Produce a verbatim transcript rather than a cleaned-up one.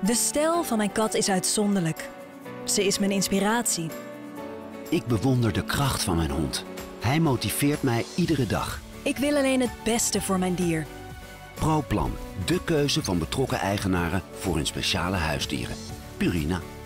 De stijl van mijn kat is uitzonderlijk. Ze is mijn inspiratie. Ik bewonder de kracht van mijn hond. Hij motiveert mij iedere dag. Ik wil alleen het beste voor mijn dier. ProPlan, de keuze van betrokken eigenaren voor hun speciale huisdieren. Purina.